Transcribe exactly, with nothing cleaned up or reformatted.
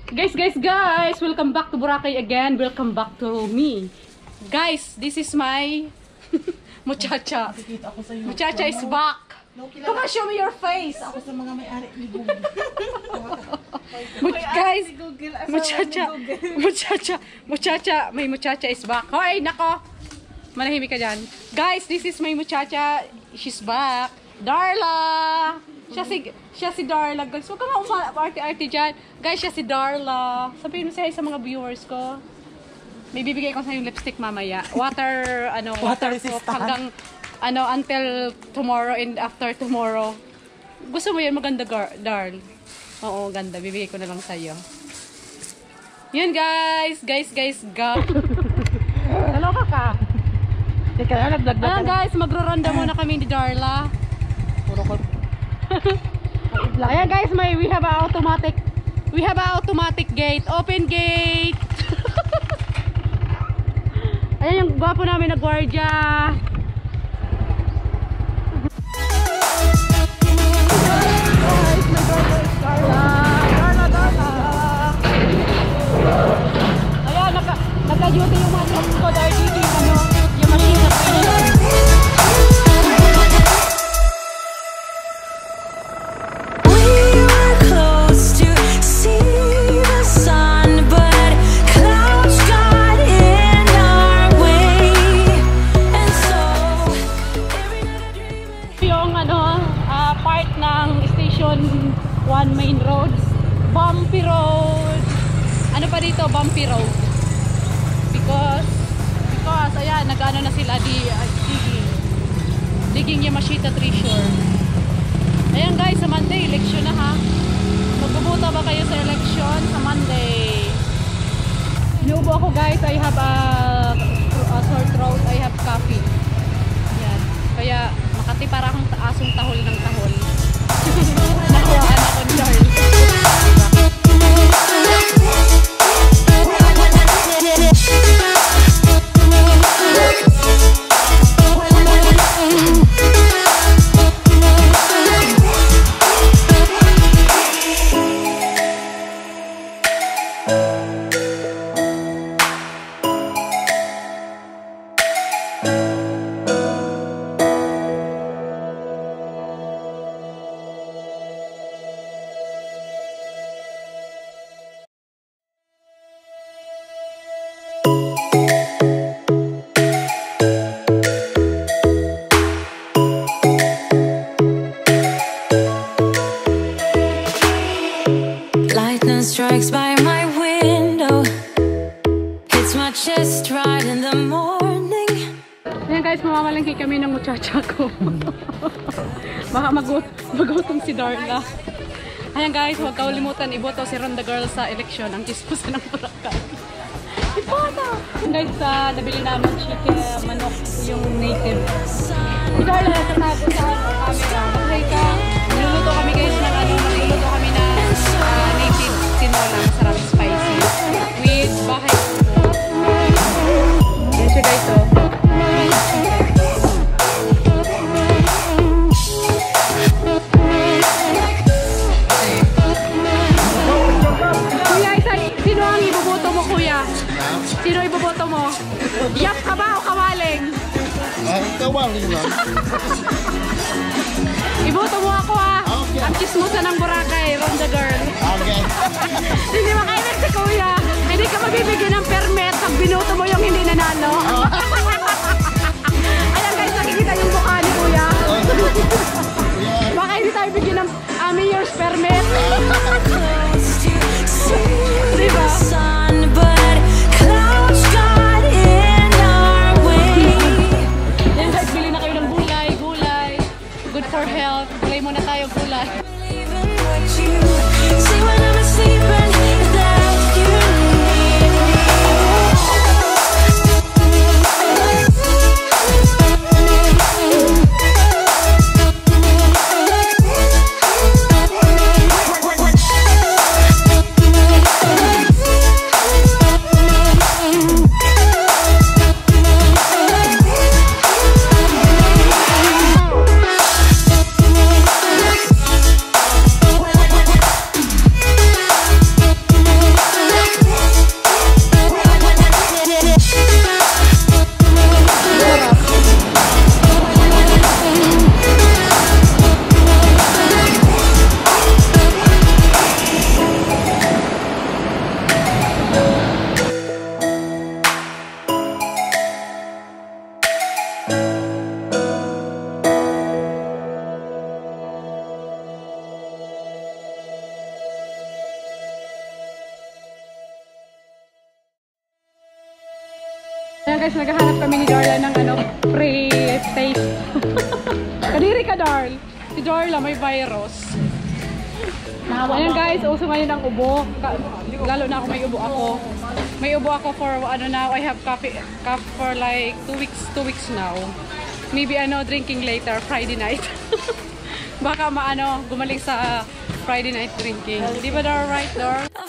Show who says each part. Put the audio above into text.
Speaker 1: Guys, guys, guys! Welcome back to Boracay again. Welcome back to me. Guys, this is my muchacha. Muchacha is back. Come on, show me your face.
Speaker 2: Ako sa mga may-ari ni Google.
Speaker 1: Guys, muchacha, muchacha, muchacha, may muchacha is back. Hoy, nako. Manahimik ka dyan. Guys, this is my muchacha. She's back. Darla! Siya si, siya si Darla. Guys, huwag ka nga umarte-arte dyan. Guys, siya si Darla. Sabihin mo siya sa mga viewers ko. May bibigay ko sa yung lipstick mamaya. Water, ano, water, water soap hanggang, ano, until tomorrow and after tomorrow. Gusto mo yan? Maganda, Darl. Oo, ganda. Bibigay ko na lang sa'yo. Yan, guys. Guys, guys, guys. Naloka ka.
Speaker 2: Teka na, nagdagdag ka.
Speaker 1: Ayan, guys. Magro-ronda muna kami ni Darla.
Speaker 2: Puro ko.
Speaker 1: Ayan, guys. May, we have a automatic, we have a automatic gate. Open gate. Ayan yung gwapo namin na gwardiya. Ayan, naka-duty yung mga trucks ko dahil dito yung ano, yung machine na pinila. One main road, bumpy road. Ano pa dito? Bumpy road. Because, because, ayan, nag-ano na sila di, uh, digging. Digging Yamashita Treasure. Ayan guys, sa Monday, election na ha. Magbubuta ba kayo sa election sa Monday? Inuubo ako guys, I have a, a sore throat, I have coffee. Ayan. Kaya, makati para akong asong tahol ng tahol. Nakuhaan ako ni Darl.
Speaker 3: Strikes by my window. It's my chest right in the morning.
Speaker 1: Ayan guys, mamamalengke kami ng muchacha ko. Baka mag-gutom si Darla. Ayan guys, huwag kaulimutan iboto si Ronda Girl sa eleksyon. Ang kispusan ng Boracay. Iboto! Guys, uh, nabili naman chicken, manok, yung native. Si Darla natago sa camera. Mag-hi ka. Niluluto kami guys ng ano, niluluto kami na uh, native tinola, masarap spicy with bahay upo. Yan siya guys, oh. Kuya, sino ang ibuboto mo kuya? Sino ibuboto mo? Yap ka ba o kawaling?
Speaker 4: Ah, kawaling lang.
Speaker 1: Iboto mo ako ha. Okay. Ang chismosa ng Boracay, Ronda Girl.
Speaker 4: Okay.
Speaker 1: Hindi makailan si kuya. Hindi ka mabibigyan ng permit pag binoto mo yung hindi nanalo. Oh. Ayan guys, nakikita yung mukha ni kuya. Baka hindi tayo bigyan ng uh, mayor's permit. Diba? Ayan guys, bili na kayo ng gulay, gulay. Good for health. Gulay muna tayo, gulay.
Speaker 3: See when I'm sleeping.
Speaker 1: Ayan guys, naghahanap kami ni Darla ng ano, pre-taste. Kadiri ka, Darl. Si Darla may virus. Ayan guys, uso ngayon ang ubo. Ka- Lalo na ako may ubo ako. May ubo ako for ano now. I have coffee, cough for like two weeks, two weeks now. Maybe ano, drinking later, Friday night. Baka maano, gumaling sa Friday night drinking. Di ba, Dar, right, Dar?